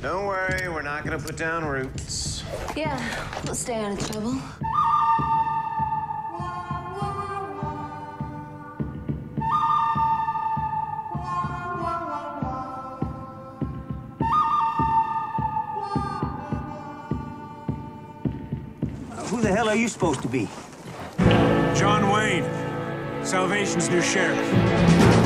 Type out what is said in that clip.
Don't worry, we're not gonna put down roots. Yeah, we'll stay out of trouble. Who the hell are you supposed to be? John Wayne, Salvation's new sheriff.